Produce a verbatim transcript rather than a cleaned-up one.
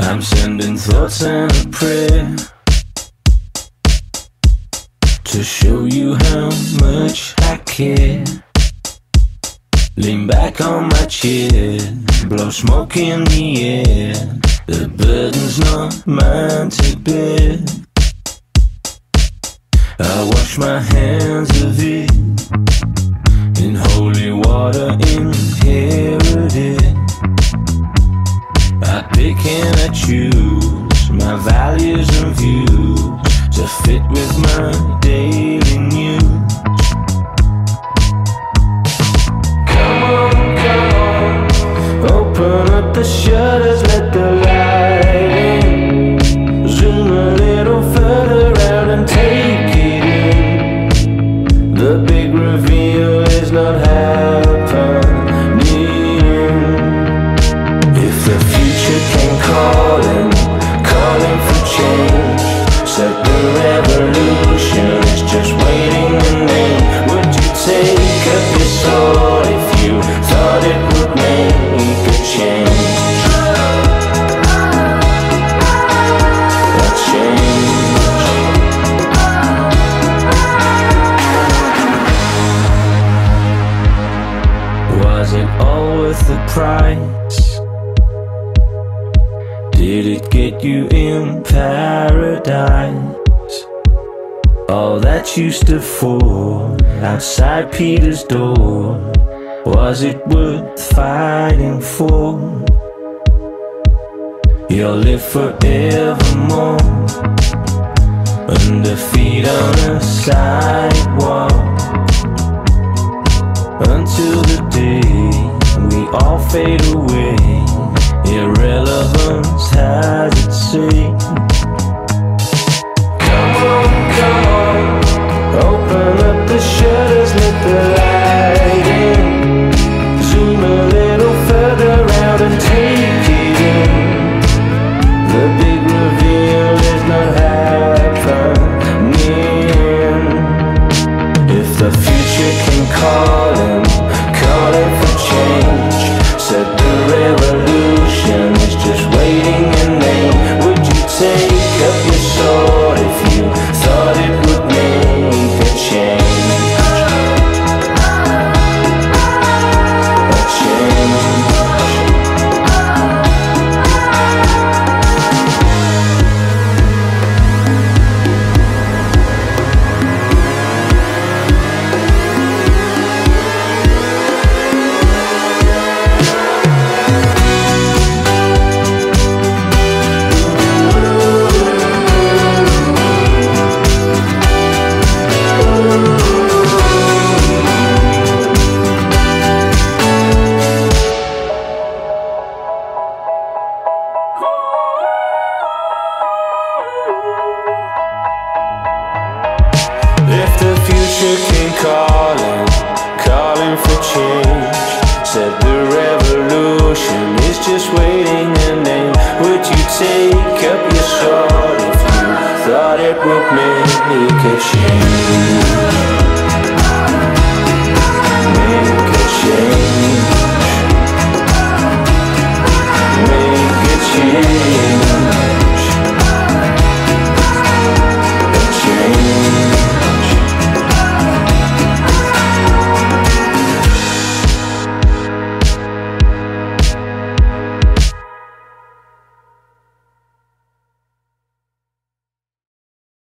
I'm sending thoughts and a prayer to show you how much I care. Lean back on my chair, blow smoke in the air. The burden's not mine to bear. I wash my hands of it in holy water, inherit it. I pick and I choose my values and views to fit with my daily news. Come on, come on, open up the shutters, let the light in. Zoom a little further out and take it in. The big reveal is not happening. If the future came calling, calling for change, said the revolution is just waiting in name. Would you take up your soul if you thought it would make a change? A change. Was it all worth the price? Did it get you in paradise? All that used to fall outside Peter's door, was it worth fighting for? You'll live forevermore, under feet on a sidewalk, until the day we all fade away. Irrelevance has its say. Come on, come on, open up the shutters, let the light in. Zoom a little further out and take it in. The big reveal is not happening. If the future came calling, calling for change, said the revolution is just waiting in name. Would you take up your sword if you thought it would make a change? A change. If the future came calling, calling for change, said the revolution is just waiting in name. Would you take up your sword if you thought it would make a change?